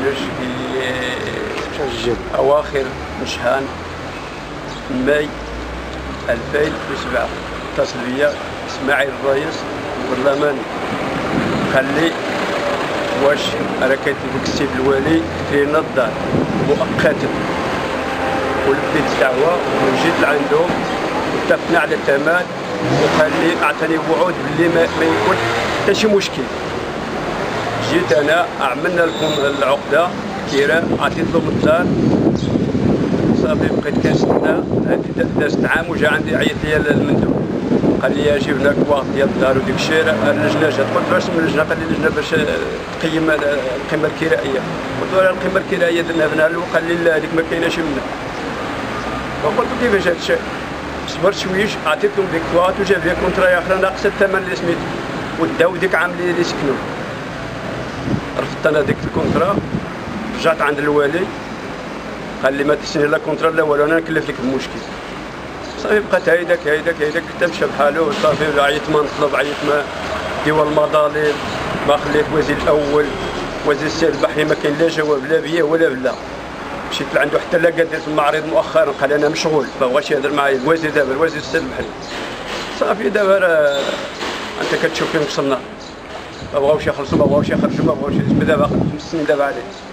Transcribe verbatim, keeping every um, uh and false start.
تولج في أواخر من شهر ماي ألفين وسبعة. اتصل بيا اسماعيل الرئيس البرلماني قال لي واش راه كيطلبك السيد الوالي لينا الدار مؤقتا، ولبيت الدعوه وجيت لعندهم واتفقنا على الثمن، وقال لي اعطاني وعود باللي ما, ما يكون حتى شي مشكل. جيت انا عملنا لكم العقده كيرا، عطيت لهم الدار صافي، بقيت كنستنى دازت عام وجا عندي عيط لي المندوب قال لي جيب لنا كواط ديال الدار وديك الشيء. اللجنه جات، قلت له اسم اللجنه؟ قال لي اللجنه باش تقيم القيمه الكرائيه. قلت له القيمه الكرائيه درنا بناها له، قال لي لا هذيك ما كايناش منها. وقلت له كيفاش هذا الشيء؟ صبرت شويش، عطيت لهم ديك كواط وجاب لي كونترا اخرى ناقصه الثمن اللي سميتو، وداو ديك عام اللي سكنوا. رفضت انا ديك الكونترا، رجعت عند الوالي قال لي ما تسني لا كونترا لا والو، انا نكلف لك المشكل. صافي بقات هيداك هيداك هيداك حتى مشى بحالو. صافي عيط ما نطلب، عيط ما ديوان المظالم، ما خليت وزير الاول وزير السيد البحري ما كاين لا جواب لا بيا ولا بلا. مشيت لعندو حتى لا قدرت المعرض مؤخرا قال انا مشغول ما بغاش يهضر معايا الوزير دابا، الوزير السيد البحري. صافي دابا راه انت كتشوف فين وصلنا، ما بغاوش يخلصوا ما بغاوش يخرجوا ما بغاوش، دابا خمس سنين دابا عليه.